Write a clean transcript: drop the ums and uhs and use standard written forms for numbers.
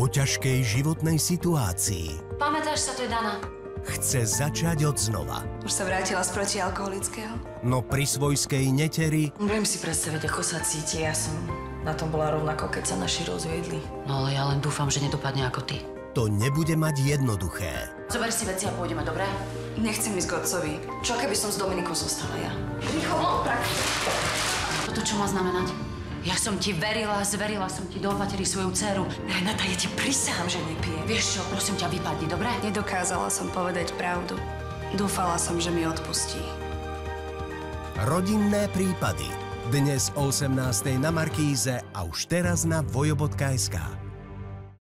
vo ťažkej životnej situácii. Pamätáš sa, to je Dana. Chce začať od znova. Už sa vrátila z protialkoholického? No pri svojskej neteri... Viem si predstaviť, ako sa cíti. Ja som na tom bola rovnako, keď sa naši rozviedli. No ale ja len dúfam, že nedopadne ako ty. To nebude mať jednoduché. Zober si veci a pôjdeme, dobre? Nechcem ísť k otcovi. Čo keby som s Dominikou zostala ja? Rýchlo, von, prak! Toto čo má znamenať? Ja som ti verila, zverila som ti do opatery svoju dceru. Renata, ja ti prisahám, že nepijem. Vieš čo, prosím ťa, vypadni, dobre? Nedokázala som povedať pravdu. Dúfala som, že mi odpustí. Rodinné prípady. Dnes o 18:00 na Markíze a už teraz na vojo.sk.